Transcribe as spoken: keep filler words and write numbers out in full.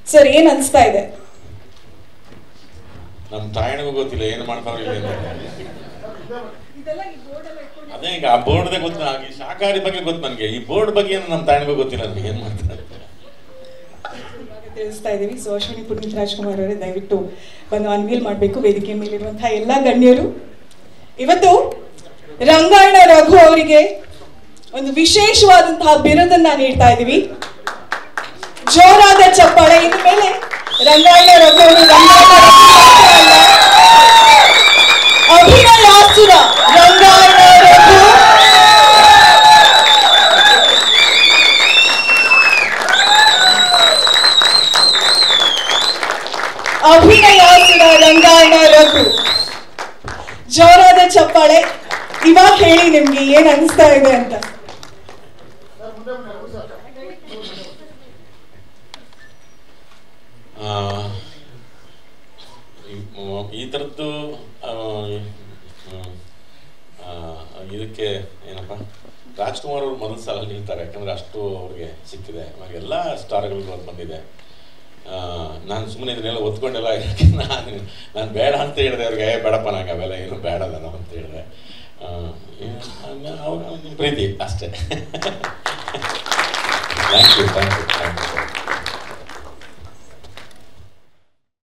Sir ಏನ್ ಅನ್ಸ್ತಾ ಇದೆ? ನಮ್ಮ ತಾಯಣಿಗೂ ಗೊತ್ತಿಲ್ಲ ಏನು ಮಾಡ್ತಾವ್ರೆ ಅಂತ. ಅದೇ ಈಗ ಆ ಬೋರ್ಡ್ದೇ ಗೊತ್ತು, ಈ ಶಾಕಾಹಾರಿ ಬಗ್ಗೆ ಗೊತ್ತು ನನಗೆ, ಈ ಬೋರ್ಡ್ ಬಗ್ಗೆ ಏನು ನಮ್ಮ ತಾಯಣಿಗೂ ಗೊತ್ತಿಲ್ಲ ನನಗೆ ಏನು ಮಾಡ್ತಾರೆ ತಿಳಿಸ್ತಾ ಇದೀವಿ. ಸೊ ಅಶ್ವಿನಿ ಪುನೀತ್ ರಾಜ್ಕುಮಾರ್ ಅವರೇ ದಯವಿಟ್ಟು ಬಂದು ಅನ್ವೀಲ್ ಮಾಡಬೇಕು. ವೇದಿಕೆ ಮೇಲಿರುವಂತಹ ಎಲ್ಲ ಗಣ್ಯರು. ಇವತ್ತು ರಂಗಾಯಣ ರಘು ಅವರಿಗೆ ಒಂದು ವಿಶೇಷವಾದಂತಹ ಬಿರುದನ್ನ ನೀಡ್ತಾ ಇದ್ದೀವಿ. ಜೋರಾದ ಚಪ್ಪಾಳೆ. ಇನ್ನು ಮೇಲೆ ರಂಗಾಯಣ ರಘು ಅವರು ಅಭಿನಯಾಸುರ ರಂಗಾಯಣ ರಘು ಅಭಿನಯಾಸುರ ರಂಗಾಯಣ ರಘು. ಜೋರಾದ ಚಪ್ಪಾಳೆ. ಇವಾಗ ಹೇಳಿ ನಿಮ್ಗೆ ಏನ್ ಅನಿಸ್ತಾ ಇದೆ ಅಂತ. ಈ ಥರದ್ದು ಇದಕ್ಕೆ ಏನಪ್ಪ ರಾಜ್ಕುಮಾರ್ ಅವರು ಮೊದಲ ಸಲ ನಿಲ್ತಾರೆ, ಯಾಕಂದ್ರೆ ಅಷ್ಟು ಅವ್ರಿಗೆ ಸಿಕ್ಕಿದೆ. ಆಮೇಲೆ ಎಲ್ಲ ಸ್ಟಾರ್ಗಳಿಗೂ ಅದು ಬಂದಿದೆ. ನಾನು ಸುಮ್ಮನೆ ಇದನ್ನೆಲ್ಲ ಒತ್ಕೊಂಡೆಲ್ಲ ನಾನು ನಾನು ಬೇಡ ಅಂತ ಹೇಳಿದೆ ಅವ್ರಿಗೆ, ಬೇಡಪ್ಪ ನಂಗೆ ಅವೆಲ್ಲ ಏನು ಬೇಡ ನಾನು ಅಂತ ಹೇಳಿದೆ. ಅವ್ರ ಪ್ರೀತಿ ಅಷ್ಟೇ. Thank you thank you thank you